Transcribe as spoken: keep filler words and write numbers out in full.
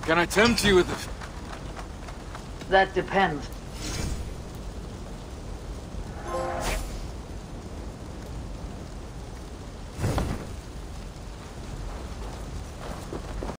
Can I tempt you with the... That depends.